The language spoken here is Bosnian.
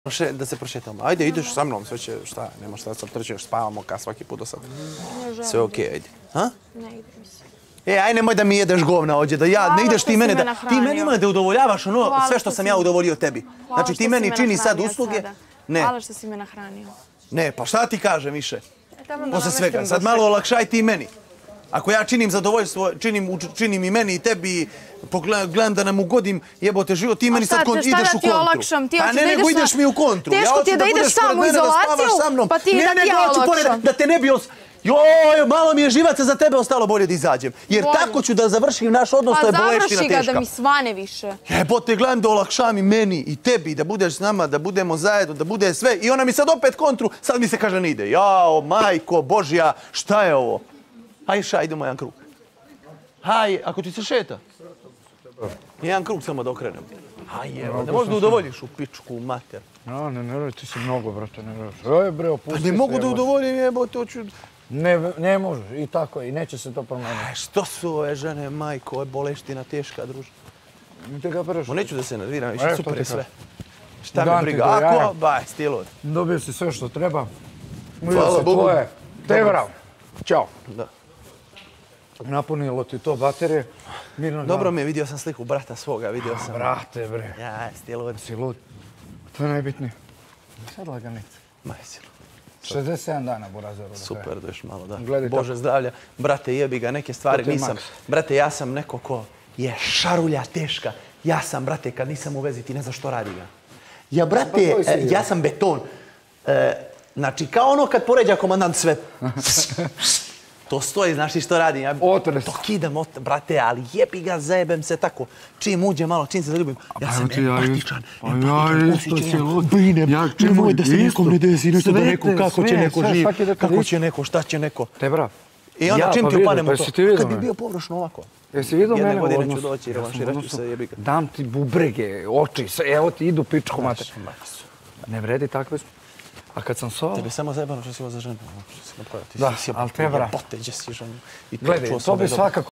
Da se prošetamo. Ajde, ideš sa mnom, sve će, šta, nema šta sad trećeš, spavamo ka svaki put do sad. Sve okej, ajde. Ha? Ne ide mi se. Aj nemoj da mi jedeš govna ovdje, da ja, ne ideš ti mene da... Ti meni ima da udovoljavaš ono, sve što sam ja udovolio tebi. Znači ti meni čini sad usluge... Ne. Hvala što si me nahranio. Ne, pa šta ti kažem više? Posle svega, sad malo olakšaj ti meni. Ako ja činim zadovoljstvo, činim i meni i tebi, gledam da nam ugodim jebote život, ti meni sad ideš u kontru. Pa ne, nego ideš mi u kontru. Teško ti je da ideš sam u izolaciju, pa ti da ti ja olakšam. Da te ne bi... Joj, malo mi je živaca za tebe ostalo bolje da izađem. Jer tako ću da završim naš odnos, to je boleština teška. Pa završi ga da mi svane više. Jebote, gledam da olakšam i meni i tebi, da budeš s nama, da budemo zajedno, da bude sve. I ona mi sad opet kontru, sad mi se kaže ne ide. Jao, majko Božja, šta je ovo? Hajde, idemo jedan krug. Haj, ako ti se šeta. Jedan krug samo da okrenem. Haj, evo, ne možeš da udovoljiš u pičku mater. Ne radi, ti si mnogo, brate, ne radi. Aj, bre, opusti se. Pa ne mogu da udovoljim, jebote, hoću... Ne možeš, i tako je, i neće se to promeniti. Aj, što su ove žene, majko, ovo je boleština teška, druže. Te ga preš. Neću da se nerviram, više super je sve. Šta me briga, ako, baj, stilot. Dobio si sve što treba. Hvala Bogu. Te bravo. Ćao. Da. Napunilo ti to baterije. Dobro mi je, vidio sam sliku brata svoga, vidio sam. Brate, bre. Ja, stilot. Si lud. To je najbitnije. Sad laganice. Majsilo. 67 dana, Burazeru. Super, da još malo, da. Gledaj Bože zdravlja. Brate, jebi ga, neke stvari nisam. Brate, ja sam neko ko je šarulja teška. Ja sam, brate, kad nisam u vezi, ti ne znaš što radi ga. Ja, brate, ja sam beton. Znači, kao ono kad poređa komandant sve. To stoji, znaš ti što radim. Otres. To kidam, brate, ali jebi ga, zajebem se tako. Čim uđe malo, čim se zaljubim. Ja sam empatičan, osjećajan. Brinem, nemoj da se nekom ne desi, nešto da neko, kako će neko živ, kako će neko, šta će neko. Te brav. I onda čim ti upanem u to. Kad bi bio površno ovako. Jesi vidio mene u odnosu? Jedne godine ću doći, revanširaću se, jebi ga. Dam ti bubrege, oči, evo ti idu pičku mater. Ne vredi, takve su. A kad sam solo... Tebe samo zajebano što si ovo za ženu. Da, ali te brav. Poteđe si ženu. Gledaj, to bi svakako